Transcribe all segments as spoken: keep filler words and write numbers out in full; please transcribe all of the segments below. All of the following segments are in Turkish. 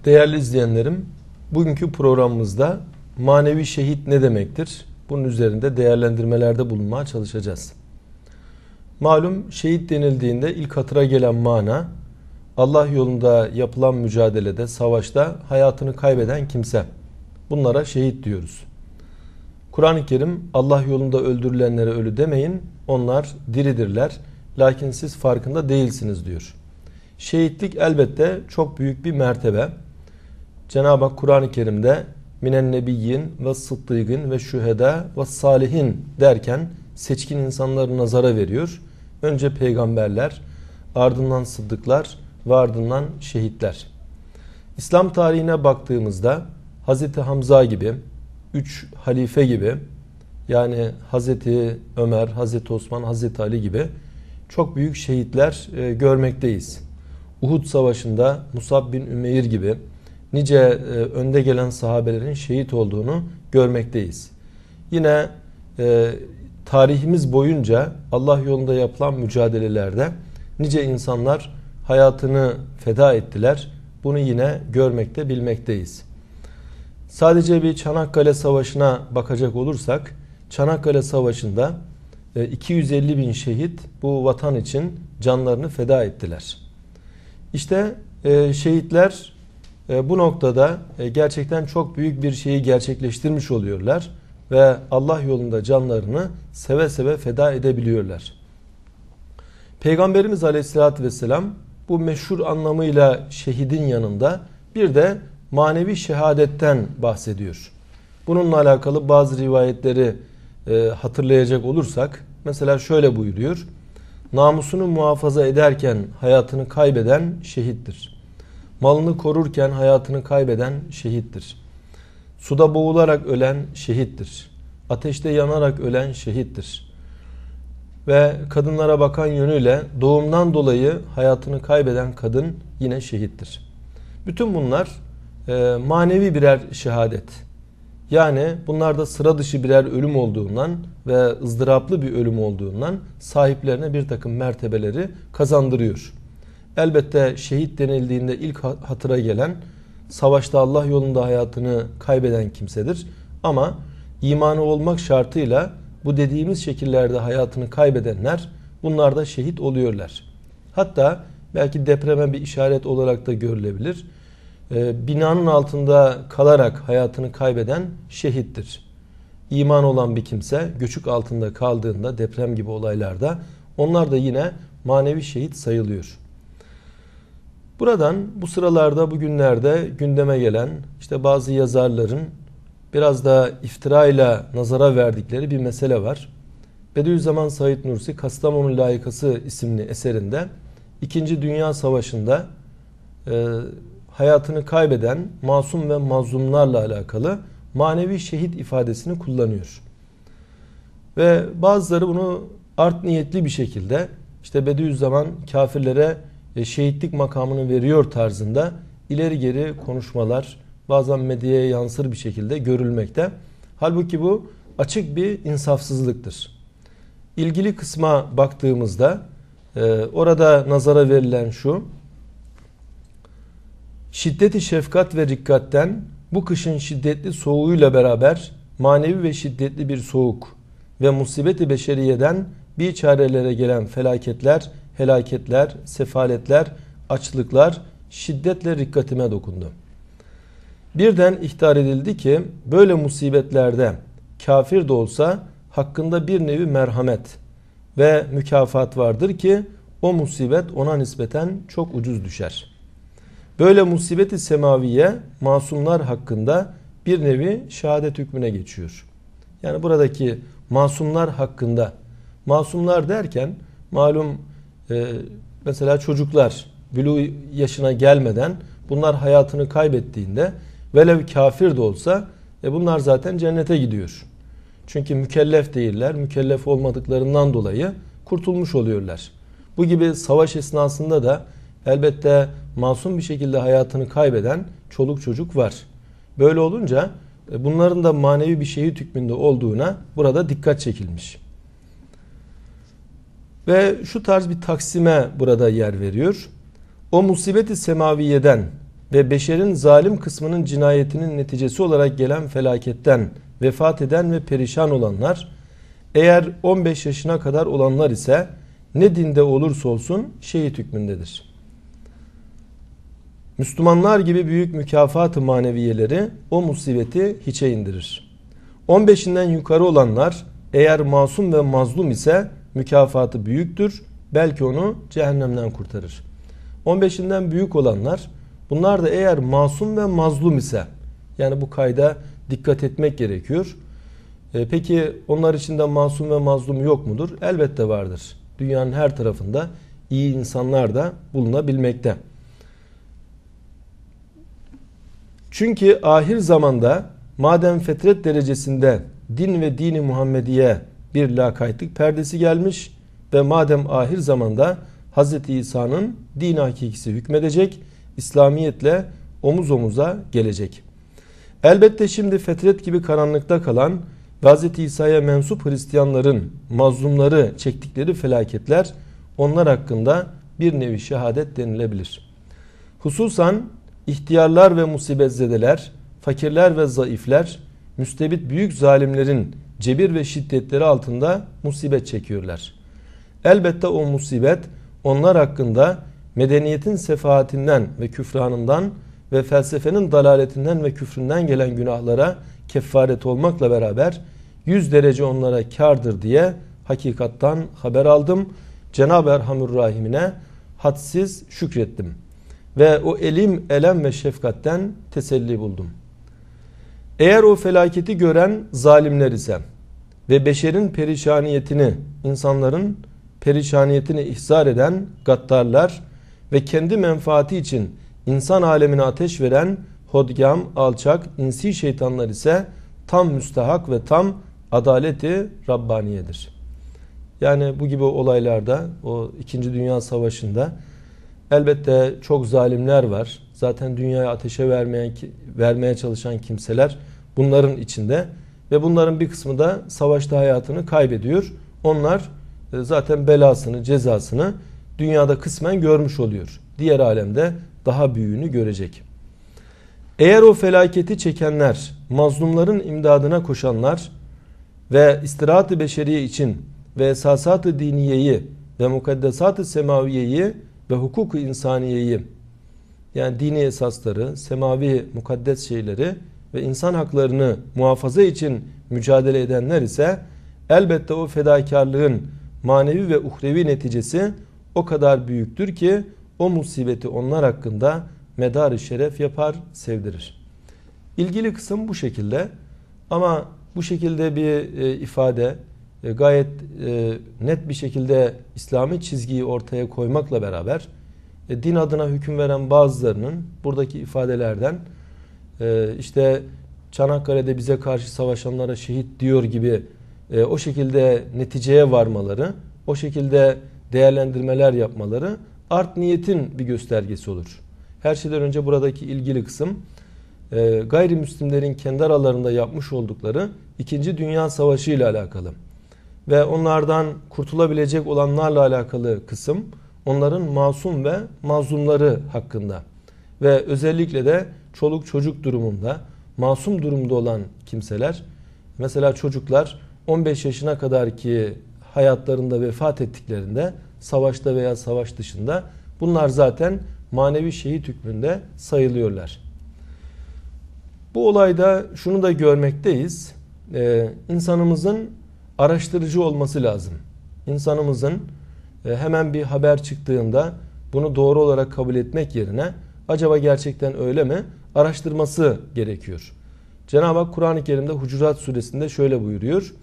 Değerli izleyenlerim, bugünkü programımızda manevi şehit ne demektir? Bunun üzerinde değerlendirmelerde bulunmaya çalışacağız. Malum şehit denildiğinde ilk hatıra gelen mana, Allah yolunda yapılan mücadelede, savaşta hayatını kaybeden kimse. Bunlara şehit diyoruz. Kur'an-ı Kerim, Allah yolunda öldürülenlere ölü demeyin, onlar diridirler, lakin siz farkında değilsiniz diyor. Şehitlik elbette çok büyük bir mertebe. Cenab-ı Hak Kur'an-ı Kerim'de minen nebiyyin ve sıddıkın ve şüheda ve salihin derken seçkin insanları nazara veriyor. Önce peygamberler, ardından sıddıklar ve ardından şehitler. İslam tarihine baktığımızda Hazreti Hamza gibi, üç halife gibi, yani Hazreti Ömer, Hazreti Osman, Hazreti Ali gibi çok büyük şehitler e, görmekteyiz. Uhud Savaşı'nda Musab bin Ümeyr gibi nice e, önde gelen sahabelerin şehit olduğunu görmekteyiz. Yine e, tarihimiz boyunca Allah yolunda yapılan mücadelelerde nice insanlar hayatını feda ettiler. Bunu yine görmekte, bilmekteyiz. Sadece bir Çanakkale Savaşı'na bakacak olursak, Çanakkale Savaşı'nda iki yüz elli bin şehit bu vatan için canlarını feda ettiler. İşte şehitler bu noktada gerçekten çok büyük bir şeyi gerçekleştirmiş oluyorlar ve Allah yolunda canlarını seve seve feda edebiliyorlar. Peygamberimiz Aleyhisselatü Vesselam bu meşhur anlamıyla şehidin yanında bir de manevi şehadetten bahsediyor. Bununla alakalı bazı rivayetleri e, hatırlayacak olursak, mesela şöyle buyuruyor: namusunu muhafaza ederken hayatını kaybeden şehittir. Malını korurken hayatını kaybeden şehittir. Suda boğularak ölen şehittir. Ateşte yanarak ölen şehittir. Ve kadınlara bakan yönüyle doğumdan dolayı hayatını kaybeden kadın yine şehittir. Bütün bunlar e, manevi birer şehadet. Yani bunlarda sıra dışı birer ölüm olduğundan ve ızdıraplı bir ölüm olduğundan sahiplerine bir takım mertebeleri kazandırıyor. Elbette şehit denildiğinde ilk hatıra gelen savaşta Allah yolunda hayatını kaybeden kimsedir. Ama imanı olmak şartıyla bu dediğimiz şekillerde hayatını kaybedenler, bunlar da şehit oluyorlar. Hatta belki depreme bir işaret olarak da görülebilir. Ee, binanın altında kalarak hayatını kaybeden şehittir. İman olan bir kimse göçük altında kaldığında, deprem gibi olaylarda, onlar da yine manevi şehit sayılıyor. Buradan bu sıralarda, bugünlerde gündeme gelen işte bazı yazarların biraz da iftirayla nazara verdikleri bir mesele var. Bediüzzaman Said Nursi Kastamonu Layıkası isimli eserinde İkinci Dünya Savaşı'nda e, hayatını kaybeden masum ve mazlumlarla alakalı manevi şehit ifadesini kullanıyor. Ve bazıları bunu art niyetli bir şekilde işte Bediüzzaman kafirlere şehitlik makamını veriyor tarzında ileri geri konuşmalar bazen medyaya yansır bir şekilde görülmekte. Halbuki bu açık bir insafsızlıktır. İlgili kısma baktığımızda orada nazara verilen şu: şiddeti şefkat ve rikkatten bu kışın şiddetli soğuğuyla beraber manevi ve şiddetli bir soğuk ve musibeti beşeriyeden bir çarelere gelen felaketler, helaketler, sefaletler, açlıklar şiddetle rikkatime dokundu. Birden ihtar edildi ki böyle musibetlerde kafir de olsa hakkında bir nevi merhamet ve mükafat vardır ki o musibet ona nispeten çok ucuz düşer. Böyle musibeti semaviye masumlar hakkında bir nevi şehadet hükmüne geçiyor. Yani buradaki masumlar hakkında, masumlar derken malum e, mesela çocuklar bülû yaşına gelmeden bunlar hayatını kaybettiğinde velev kafir de olsa e, bunlar zaten cennete gidiyor. Çünkü mükellef değiller, mükellef olmadıklarından dolayı kurtulmuş oluyorlar. Bu gibi savaş esnasında da elbette masum bir şekilde hayatını kaybeden çoluk çocuk var. Böyle olunca bunların da manevi bir şehit hükmünde olduğuna burada dikkat çekilmiş. Ve şu tarz bir taksime burada yer veriyor. O musibeti semaviyeden ve beşerin zalim kısmının cinayetinin neticesi olarak gelen felaketten vefat eden ve perişan olanlar, eğer on beş yaşına kadar olanlar ise ne dinde olursa olsun şehit hükmündedir. Müslümanlar gibi büyük mükafat-ı maneviyeleri o musibeti hiçe indirir. on beşinden yukarı olanlar eğer masum ve mazlum ise mükafatı büyüktür. Belki onu cehennemden kurtarır. on beşinden büyük olanlar, bunlar da eğer masum ve mazlum ise, yani bu kayda dikkat etmek gerekiyor. E, peki onlar içinde masum ve mazlum yok mudur? Elbette vardır. Dünyanın her tarafında iyi insanlar da bulunabilmekte. Çünkü ahir zamanda madem fetret derecesinde din ve dini Muhammediye bir lakaytlık perdesi gelmiş ve madem ahir zamanda Hz. İsa'nın din hakikisi hükmedecek, İslamiyetle omuz omuza gelecek. Elbette şimdi fetret gibi karanlıkta kalan ve Hz. İsa'ya mensup Hristiyanların mazlumları çektikleri felaketler onlar hakkında bir nevi şehadet denilebilir. Hususan ihtiyarlar ve musibetzedeler, fakirler ve zayıfler, müstebit büyük zalimlerin cebir ve şiddetleri altında musibet çekiyorlar. Elbette o musibet onlar hakkında medeniyetin sefahatinden ve küfranından ve felsefenin dalaletinden ve küfründen gelen günahlara kefaret olmakla beraber yüz derece onlara kârdır diye hakikattan haber aldım. Cenab-ı Erhamur Rahim'ine hadsiz şükrettim. Ve o elim, elem ve şefkatten teselli buldum. Eğer o felaketi gören zalimler ise ve beşerin perişaniyetini, insanların perişaniyetini ihzar eden gaddarlar ve kendi menfaati için insan alemine ateş veren hodgam, alçak, insi şeytanlar ise tam müstahak ve tam adaleti Rabbaniyedir. Yani bu gibi olaylarda, o İkinci Dünya Savaşı'nda elbette çok zalimler var. Zaten dünyaya ateşe vermeye, vermeye çalışan kimseler bunların içinde ve bunların bir kısmı da savaşta hayatını kaybediyor. Onlar zaten belasını, cezasını dünyada kısmen görmüş oluyor. Diğer alemde daha büyüğünü görecek. Eğer o felaketi çekenler, mazlumların imdadına koşanlar ve istirahat-ı beşeriye için ve esasat-ı diniyeyi ve mukaddesat-ı semaviyeyi ve hukuk-u insaniyeyi, yani dini esasları, semavi mukaddes şeyleri ve insan haklarını muhafaza için mücadele edenler ise elbette o fedakarlığın manevi ve uhrevi neticesi o kadar büyüktür ki o musibeti onlar hakkında medar-ı şeref yapar, sevdirir. İlgili kısım bu şekilde, ama bu şekilde bir e, ifade e, gayet e, net bir şekilde İslami çizgiyi ortaya koymakla beraber e, din adına hüküm veren bazılarının buradaki ifadelerden e, işte Çanakkale'de bize karşı savaşanlara şehit diyor gibi e, o şekilde neticeye varmaları, o şekilde değerlendirmeler yapmaları art niyetin bir göstergesi olur. Her şeyden önce buradaki ilgili kısım e, gayrimüslimlerin kendi aralarında yapmış oldukları İkinci Dünya Savaşı ile alakalı ve onlardan kurtulabilecek olanlarla alakalı kısım onların masum ve mazlumları hakkında ve özellikle de çoluk çocuk durumunda masum durumda olan kimseler, mesela çocuklar on beş yaşına kadar ki hayatlarında vefat ettiklerinde savaşta veya savaş dışında bunlar zaten manevi şehit hükmünde sayılıyorlar. Bu olayda şunu da görmekteyiz. Ee, insanımızın araştırıcı olması lazım. İnsanımızın e, hemen bir haber çıktığında bunu doğru olarak kabul etmek yerine acaba gerçekten öyle mi? Araştırması gerekiyor. Cenab-ı Hak Kur'an-ı Kerim'de Hucurat Suresinde şöyle buyuruyor.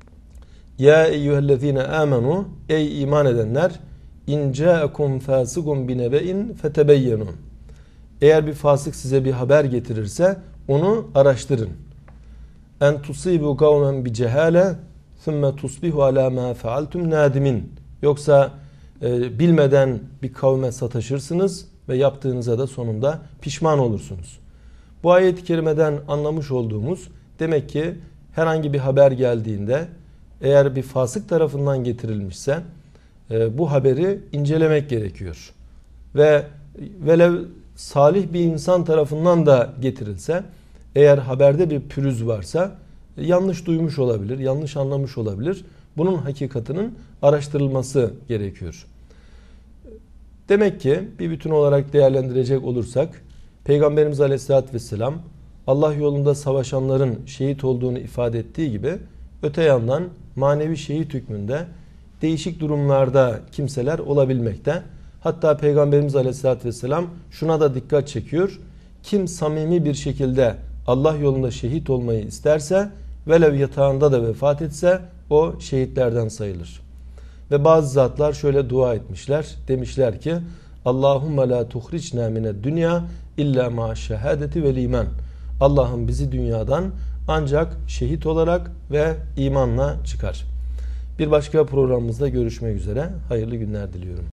Ya eyyühellezine amenu, ey iman edenler, in ca'akum fasikum binebe'in fetebeyyenu. Eğer bir fasık size bir haber getirirse onu araştırın. En tusibu kavmen bi cehale thumme tusbihu ala ma faaltum nadimin. Yoksa e, bilmeden bir kavme sataşırsınız ve yaptığınıza da sonunda pişman olursunuz. Bu ayet-i kerimeden anlamış olduğumuz, demek ki herhangi bir haber geldiğinde eğer bir fasık tarafından getirilmişse e, bu haberi incelemek gerekiyor. Ve velev salih bir insan tarafından da getirilse, eğer haberde bir pürüz varsa yanlış duymuş olabilir, yanlış anlamış olabilir. Bunun hakikatinin araştırılması gerekiyor. Demek ki bir bütün olarak değerlendirecek olursak, Peygamberimiz Aleyhisselatü Vesselam Allah yolunda savaşanların şehit olduğunu ifade ettiği gibi, öte yandan manevi şehit hükmünde değişik durumlarda kimseler olabilmekte. Hatta Peygamberimiz Aleyhisselatü Vesselam şuna da dikkat çekiyor. Kim samimi bir şekilde Allah yolunda şehit olmayı isterse, velev yatağında da vefat etse o şehitlerden sayılır. Ve bazı zatlar şöyle dua etmişler. Demişler ki Allahümme la tuhricna mined dünya illa ma şehadeti vel iman. Allah'ım bizi dünyadan ancak şehit olarak ve imanla çıkar. Bir başka programımızda görüşmek üzere. Hayırlı günler diliyorum.